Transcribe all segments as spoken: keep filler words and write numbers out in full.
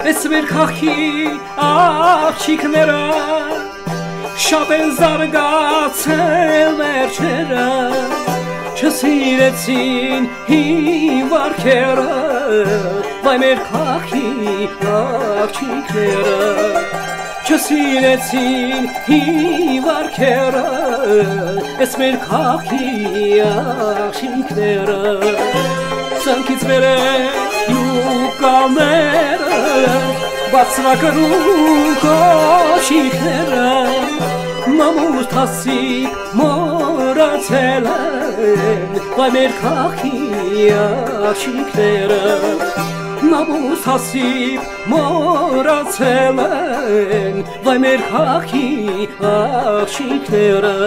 Էս մեր քաղաքի աղջիկները շատ են զարգացել վերջերը, չսիրեցին հին վարքերը, վայ մեր քաղաքի աղջիկները, չսիրեցին հին վարքերը, էս մեր քաղաքի աղջիկները, սանքից վեր են յուկաները, բացրակրու կոշիկները, մամուս թասիկ մորացել են, վայ մեր քաղաքի աղջիկները, մամուս թասիկ մորացել են, վայ մեր քաղաքի աղջիկները։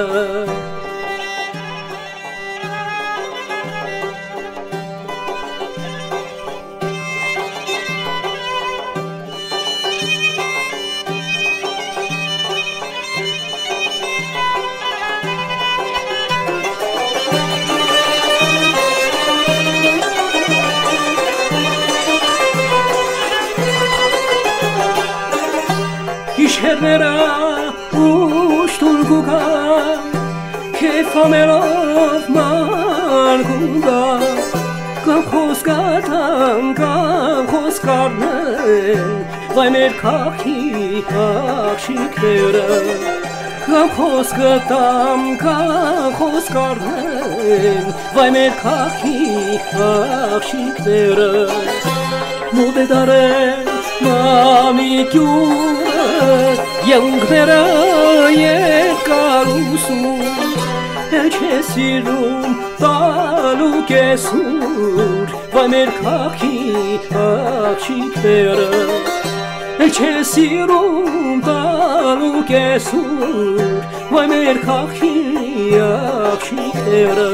Հիշերները ուշտուր գուգա, քեֆաներով մարգուգա, կամ խոսկատան, կամ խոսկարնեն, վայ մեր քաղաքի աղջիկները, կամ խոսկատան, կամ խոսկարնեն, վայ մեր քաղաքի աղջիկները, մոտ է դարել մամիկյուրը, Եունքները երկար ուսում, էլ չէ սիրում տալու կեսուր, վայ մեր քաղաքի աղջիկները, էլ չէ սիրում տալու կեսուր, վայ մեր քաղաքի աղջիկները։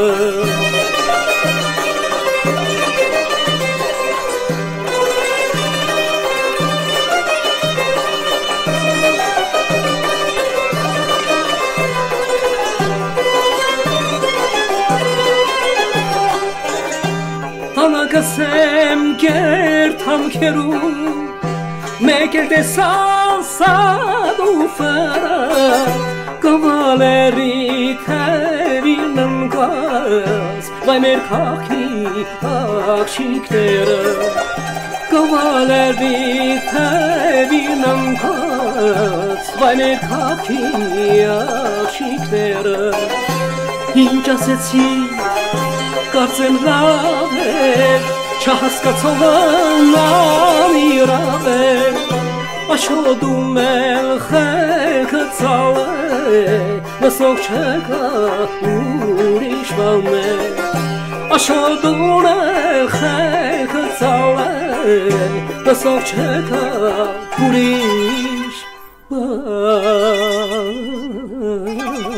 Հանակասեմ կերտ համքերում, մեկ էլ տեսան սադու ֆրա, կավալերի թևին ընկած, վայ մեր քաղաքի աղջիկները, կավալերի թևին ընկած, վայ մեր քաղաքի աղջիկները, ինչ ասեցի կարծեմ լավ էր, չհասկացողն անիրավ էր, աշոդում էլ խելքը ծալ է, լսող չկա ուրիշ բան է, աշոդում էլ խելքը ծալ է, լսող չկա ուրիշ բան է։